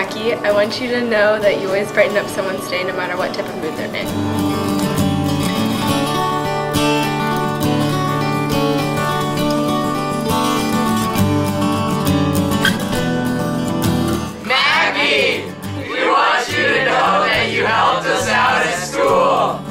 Mackie, I want you to know that you always brighten up someone's day no matter what type of mood they're in. Mackie, we want you to know that you helped us out at school.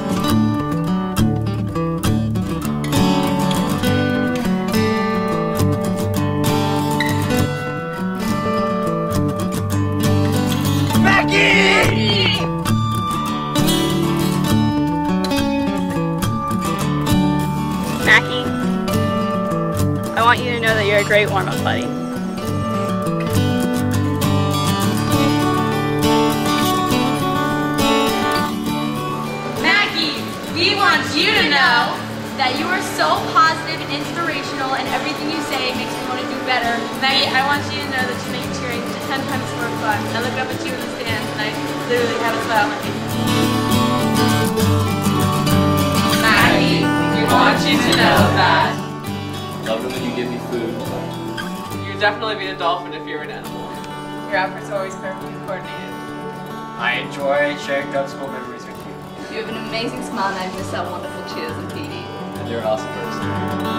Mackie, I want you to know that you're a great warm-up buddy. Mackie, we want you to know that you are so positive and inspirational and everything you say makes me want to do better. Mackie, I want you to know that you make cheering 10 times more fun. I look up at you in the stands and I literally have a smile on my face. Mackie, we want you to know that. Love it when you give me food. You'd definitely be a dolphin if you were an animal. Your outfits are always perfectly coordinated. I enjoy sharing good school memories with you. You have an amazing smile and I miss our wonderful cheers and PD. And you're an awesome person.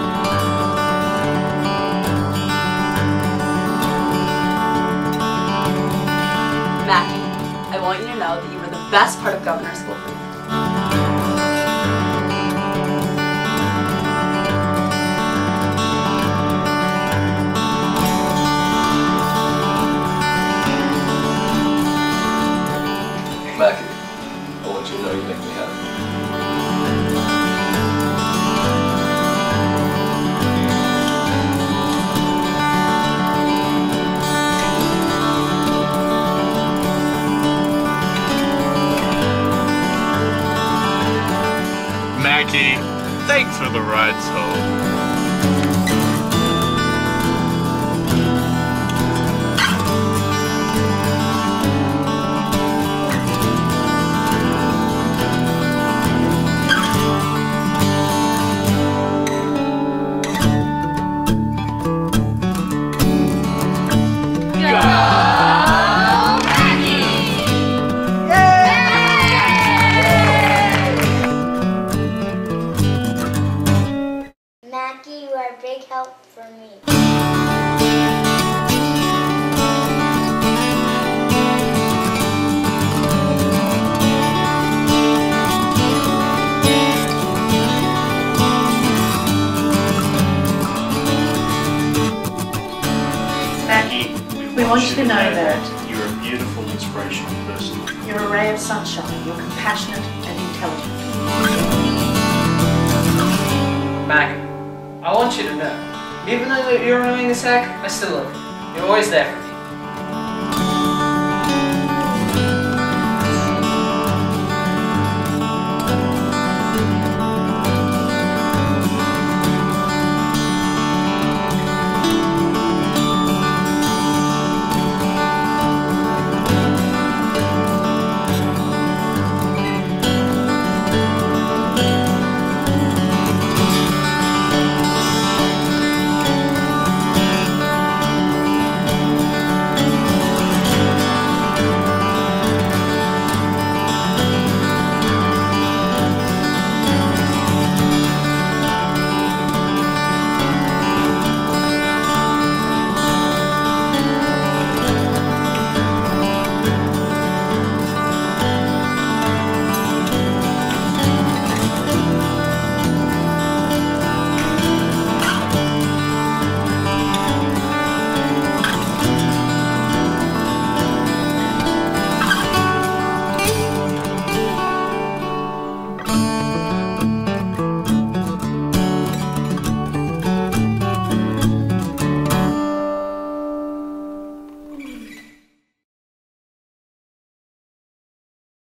Mackie, I want you to know that you were the best part of Governor School for me. Mackie, I want you to know you make me happy. Mackie, thanks for the rides home. Mackie, you are a big help for me. Mackie, we want you to know that you're a beautiful, inspirational person. you're a ray of sunshine, you're compassionate and intelligent. Mackie, I want you to know, even though you're annoying as heck, I still love you. You're always there for me.